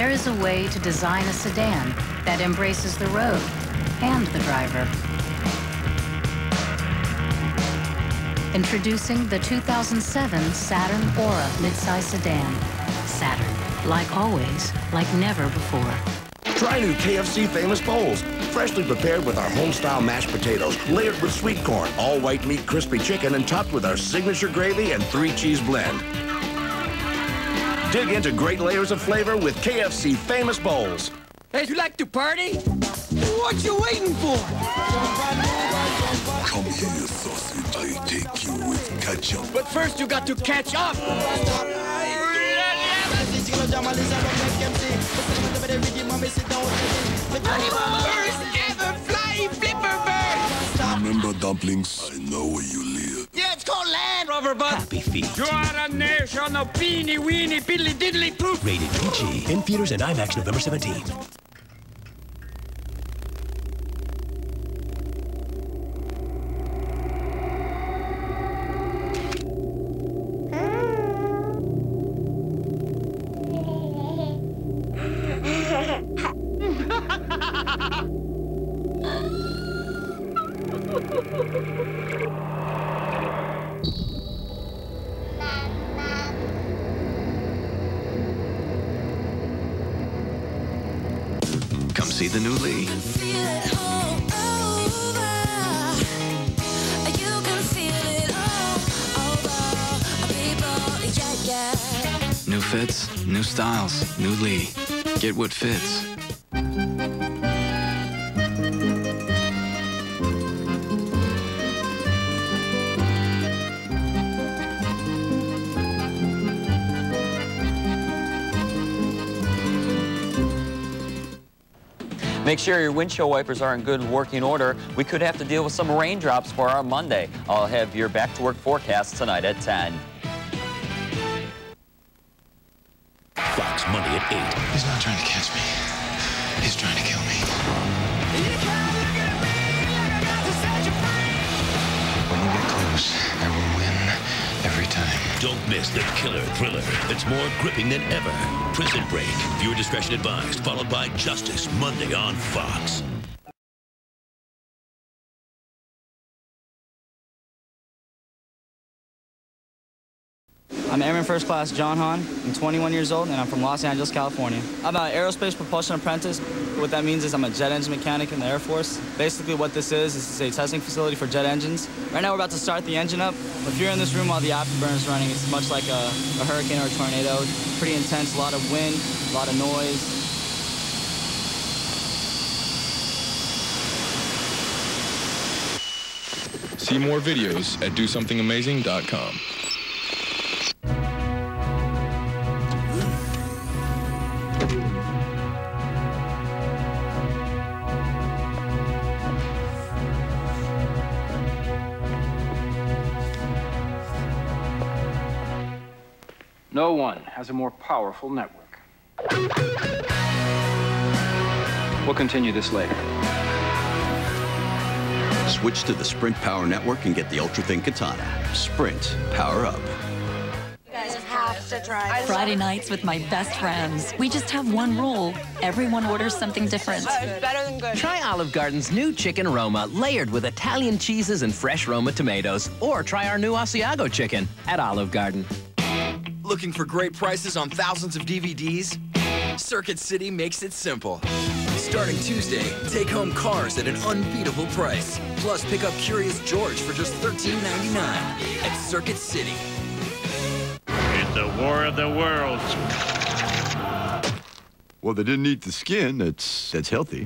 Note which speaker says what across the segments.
Speaker 1: there is a way to design a sedan that embraces the road and the driver. Introducing the 2007 Saturn Aura midsize sedan. Saturn, like always, like never before.
Speaker 2: Try new KFC Famous Bowls. Freshly prepared with our home-style mashed potatoes, layered with sweet corn, all white meat crispy chicken, and topped with our signature gravy and 3-cheese blend. Dig into great layers of flavor with KFC Famous Bowls.
Speaker 3: Hey, you like to party? What you waiting for?
Speaker 4: Come here, sausage. I take you with ketchup.
Speaker 3: But first you got to catch up. First ever flying flipper bird.
Speaker 4: Remember dumplings? I know where you live.
Speaker 3: Yeah, it's called Land Rover, but
Speaker 5: Happy Feet.
Speaker 3: you are a nation of beanie weenie piddly diddly poop.
Speaker 5: Rated PG. In theaters and IMAX November 17.
Speaker 6: Come see the new Lee. New fits, new styles, new Lee. Get what fits.
Speaker 7: Make sure your windshield wipers are in good working order. We could have to deal with some raindrops for our Monday. I'll have your back-to-work forecast tonight at 10.
Speaker 5: Fox, Monday at 8.
Speaker 6: He's not trying to catch me. He's trying to kill me. When you get close, I will win every time.
Speaker 5: Don't miss the killer thriller that's more gripping than ever. Prison Break. Viewer discretion advised. Followed by Justice, Monday on Fox.
Speaker 8: I'm Airman First Class John Hahn. I'm 21 years old, and I'm from Los Angeles, California. I'm an aerospace propulsion apprentice. What that means is I'm a jet engine mechanic in the Air Force. Basically what this is a testing facility for jet engines. Right now we're about to start the engine up. If you're in this room while the afterburner is running, it's much like a hurricane or a tornado. Pretty intense, a lot of wind, a lot of noise.
Speaker 9: See more videos at DoSomethingAmazing.com.
Speaker 10: No one has a more powerful network. We'll continue this later.
Speaker 11: Switch to the Sprint Power Network and get the ultra-thin katana. Sprint, power up.
Speaker 12: You guys have to try.
Speaker 13: Friday nights with my best friends. We just have one rule. Everyone orders something different.
Speaker 12: It's better than good.
Speaker 14: Try Olive Garden's new chicken Roma, layered with Italian cheeses and fresh Roma tomatoes. Or try our new Asiago chicken at Olive Garden.
Speaker 15: Looking for great prices on thousands of DVDs? Circuit City makes it simple. Starting Tuesday, take home Cars at an unbeatable price. Plus, pick up Curious George for just $13.99 at Circuit City.
Speaker 16: It's the War of the Worlds.
Speaker 17: Well, they didn't eat the skin. That's healthy.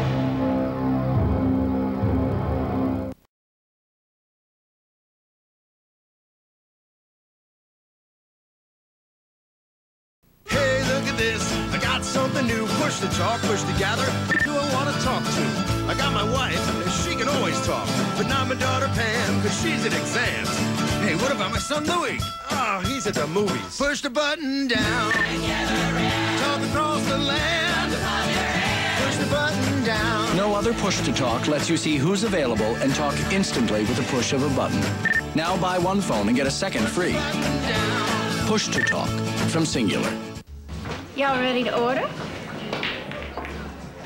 Speaker 18: Hey, look at this. I got something new. Push to talk, push to gather. Who I want to talk to? I got my wife, and she can always talk. But not my daughter Pam, because she's at exams. Hey, what about my son Louie? Oh, he's at the movies. Push the button down. Talk across the land. Push the button down.
Speaker 19: No other push-to-talk lets you see who's available and talk instantly with the push of a button. Now buy one phone and get a second free. Push-to-talk from Singular.
Speaker 20: Y'all ready to order?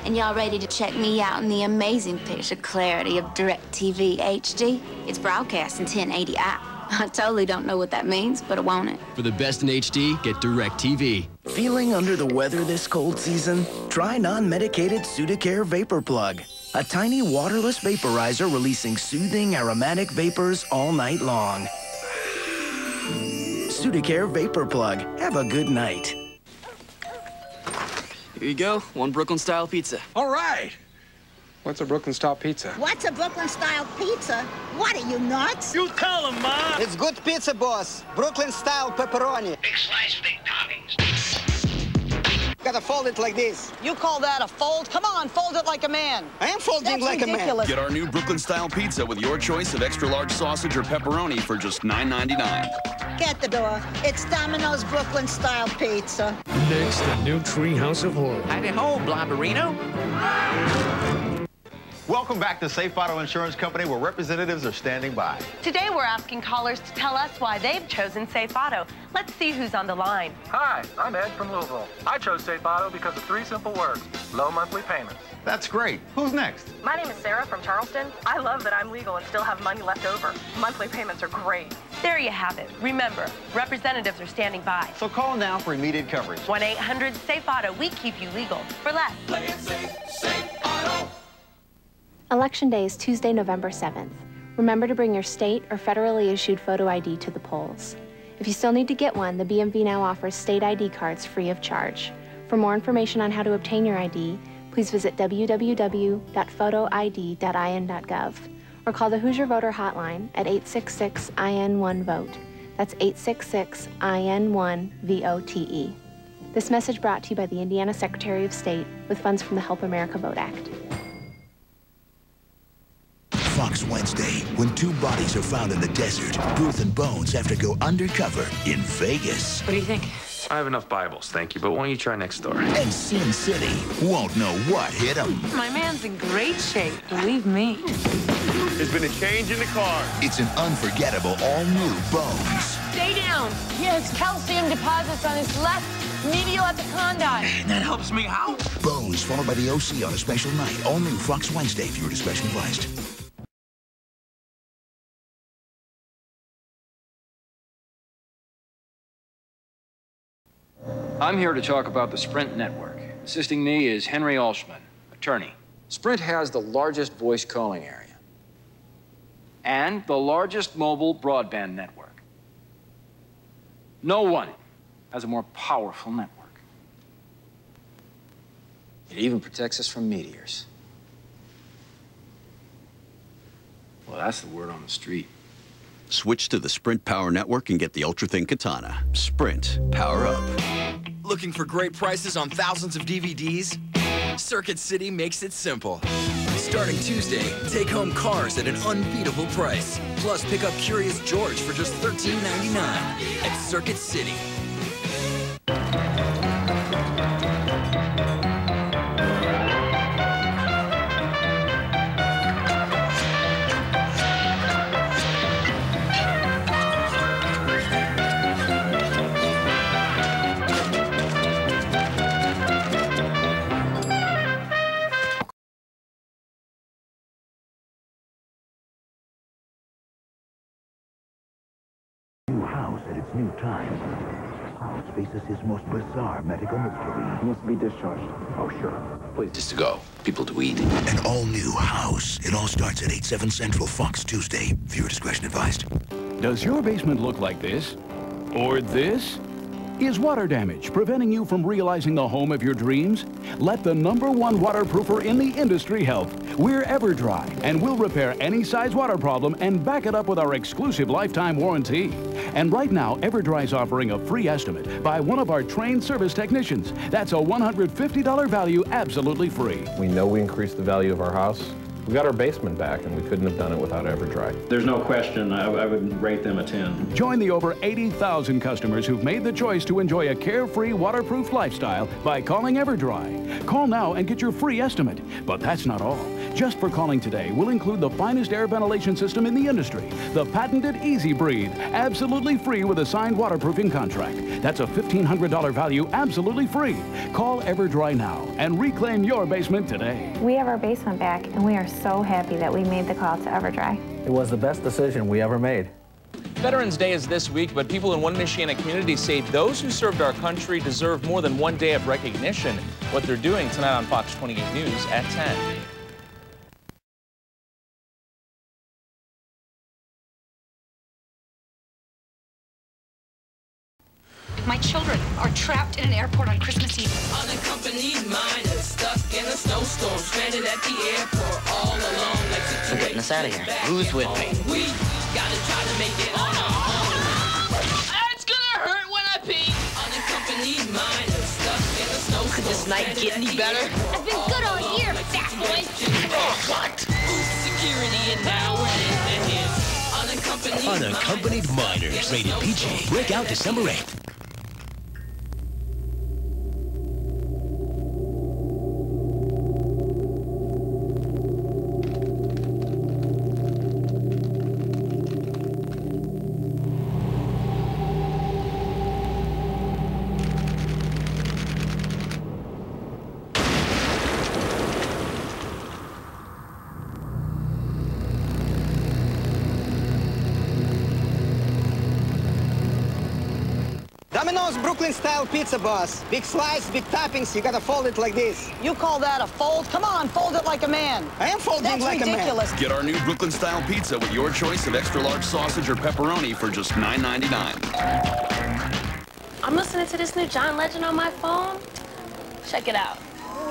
Speaker 20: And y'all ready to check me out in the amazing picture clarity of DirecTV HD? It's broadcast in 1080i. I totally don't know what that means, but I want it.
Speaker 14: For the best in HD, get DirecTV.
Speaker 21: Feeling under the weather this cold season? Try non-medicated Sudocare Vapor Plug. A tiny waterless vaporizer releasing soothing aromatic vapors all night long. Sudocare Vapor Plug. Have a good night.
Speaker 6: Here you go, one Brooklyn-style pizza.
Speaker 10: All right. What's a Brooklyn-style pizza?
Speaker 22: What's a Brooklyn-style pizza? What are you, nuts?
Speaker 10: You tell him, Ma!
Speaker 23: It's good pizza, boss. Brooklyn-style pepperoni.
Speaker 24: Big slice, big toppings.
Speaker 23: Gotta fold it like this.
Speaker 12: You call that a fold? Come on, fold it like a man.
Speaker 23: I am folding
Speaker 12: That's
Speaker 23: like
Speaker 12: ridiculous.
Speaker 23: a man.
Speaker 11: Get our new Brooklyn-style pizza with your choice of extra-large sausage or pepperoni for just $9.99.
Speaker 22: Get the door. It's Domino's Brooklyn-style pizza.
Speaker 25: Next, the new Treehouse of Horror.
Speaker 26: Howdy-ho, Blobberino.
Speaker 27: Welcome back to Safe Auto Insurance Company, where representatives are standing by.
Speaker 28: Today, we're asking callers to tell us why they've chosen Safe Auto. Let's see who's on the line.
Speaker 29: Hi, I'm Ed from Louisville. I chose Safe Auto because of 3 simple words: low monthly payments.
Speaker 27: That's great. Who's next?
Speaker 28: My name is Sarah from Charleston. I love that I'm legal and still have money left over. Monthly payments are great. There you have it. Remember, representatives are standing by.
Speaker 27: So call now for immediate coverage.
Speaker 28: 1-800-SAFE-AUTO. We keep you legal for less.
Speaker 30: Play it safe, Safe Auto.
Speaker 31: Election Day is Tuesday, November 7th. Remember to bring your state or federally issued photo ID to the polls. If you still need to get one, the BMV now offers state ID cards free of charge. For more information on how to obtain your ID, please visit www.photoid.in.gov or call the Hoosier Voter Hotline at 866-IN1-VOTE. That's 866-IN1-VOTE. This message brought to you by the Indiana Secretary of State with funds from the Help America Vote Act.
Speaker 32: Fox Wednesday, when 2 bodies are found in the desert, Ruth and Bones have to go undercover in Vegas.
Speaker 6: What do you think?
Speaker 9: I have enough Bibles, thank you, but why don't you try next door?
Speaker 32: And Sin City won't know what hit him.
Speaker 13: My man's in great shape, believe me.
Speaker 9: There's been a change in the car.
Speaker 32: It's an unforgettable all-new Bones.
Speaker 12: Stay down. He has calcium deposits on his left medial epicondyle.
Speaker 9: That helps me out.
Speaker 32: Bones, followed by the OC on a special night. All new Fox Wednesday, viewer discretion advised.
Speaker 10: I'm here to talk about the Sprint network. Assisting me is Henry Alshman, attorney. Sprint has the largest voice calling area and the largest mobile broadband network. No one has a more powerful network. It even protects us from meteors. Well, that's the word on the street.
Speaker 11: Switch to the Sprint Power Network and get the ultra-thin katana. Sprint. Power up.
Speaker 15: Looking for great prices on thousands of DVDs? Circuit City makes it simple. Starting Tuesday, take home cars at an unbeatable price. Plus, pick up Curious George for just $13.99 at Circuit City.
Speaker 33: At its new time, House faces his most bizarre medical mystery. He needs to be discharged. Oh, sure. Please.
Speaker 34: Just to go. People to eat.
Speaker 32: An all-new House. It all starts at 8/7 Central, Fox Tuesday. Viewer discretion advised.
Speaker 35: Does your basement look like this? Or this? Is water damage preventing you from realizing the home of your dreams? Let the #1 waterproofer in the industry help. We're EverDry, and we'll repair any size water problem and back it up with our exclusive lifetime warranty. And right now, EverDry's offering a free estimate by one of our trained service technicians. That's a $150 value, absolutely free.
Speaker 36: We know we increased the value of our house. We got our basement back, and we couldn't have done it without EverDry.
Speaker 37: There's no question. I would rate them a 10.
Speaker 35: Join the over 80,000 customers who've made the choice to enjoy a carefree, waterproof lifestyle by calling EverDry. Call now and get your free estimate. But that's not all. Just for calling today, we'll include the finest air ventilation system in the industry, the patented Easy Breathe, absolutely free with a signed waterproofing contract. That's a $1,500 value, absolutely free. Call EverDry now and reclaim your basement today.
Speaker 31: We have our basement back, and we are so happy that we made the call to EverDry.
Speaker 1: It was the best decision we ever made.
Speaker 2: Veterans Day is this week, but people in one Michiana community say those who served our country deserve more than one day of recognition. What they're doing tonight on Fox 28 News at 10.
Speaker 3: My children are trapped in an airport on Christmas Eve.
Speaker 30: Unaccompanied minors stuck in a snowstorm, stranded at the airport, all alone.
Speaker 4: We're getting us out of here. Who's with me?
Speaker 30: We gotta try to make it on our own. It's gonna hurt when I pee. Unaccompanied minors stuck in a snowstorm.
Speaker 4: Could this night get any better?
Speaker 3: I've been good all year, fat boy.
Speaker 4: What?
Speaker 30: Security, and now we're in the hits.
Speaker 5: Unaccompanied minors. Rated PG. Break out December 8th.
Speaker 23: Domino's Brooklyn-style pizza, boss. Big slice, big toppings, you gotta fold it like this.
Speaker 22: You call that a fold? Come on, fold it like a man.
Speaker 23: I am folding like a man.
Speaker 22: That's ridiculous.
Speaker 7: Get our new Brooklyn-style pizza with your choice of extra-large sausage or pepperoni for just $9.99.
Speaker 28: I'm listening to this new John Legend on my phone. Check it out.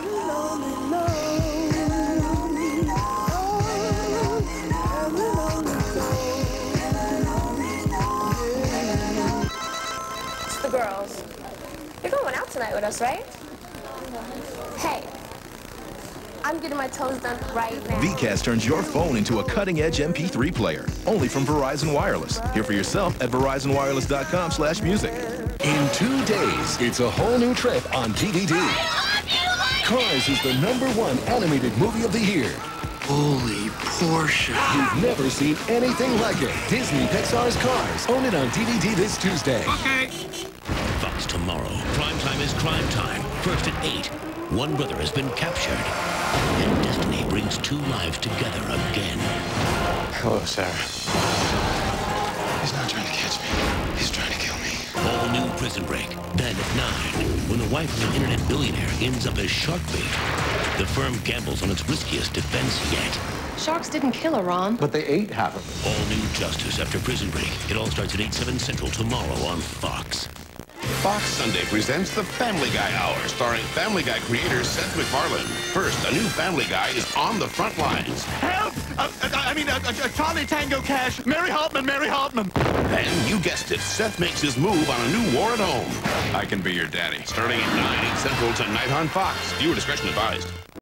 Speaker 28: It's the girls. You're going out tonight with us, right? Hey, I'm getting my toes done right now.
Speaker 8: VCast turns your phone into a cutting-edge MP3 player, only from Verizon Wireless. Hear for yourself at verizonwireless.com/music.
Speaker 32: In 2 days, it's a whole new trip on DVD. Cars is the #1 animated movie of the year.
Speaker 7: Holy Porsche.
Speaker 32: You've never seen anything like it. Disney Pixar's Cars. Own it on DVD this Tuesday.
Speaker 7: Okay.
Speaker 5: Fox tomorrow. Prime time is crime time. First at 8. One brother has been captured. And destiny brings two lives together again.
Speaker 7: Hello, Sarah. He's not trying to catch me. He's trying to kill me.
Speaker 5: All new Prison Break. Then at 9, when the wife of an internet billionaire ends up as shark bait, the firm gambles on its riskiest defense yet.
Speaker 28: Sharks didn't kill her, Ron.
Speaker 5: But they ate half of it. All new Justice after Prison Break. It all starts at 8, 7 Central tomorrow on Fox.
Speaker 14: Fox Sunday presents The Family Guy Hour, starring Family Guy creator Seth MacFarlane. First, a new Family Guy is on the front lines.
Speaker 9: Help! Charlie Tango Cash. Mary Hartman, Mary Hartman.
Speaker 14: And you guessed it, Seth makes his move on a new war at home. I Can Be Your Daddy, starting at 9, 8 Central tonight on Fox. Viewer discretion advised.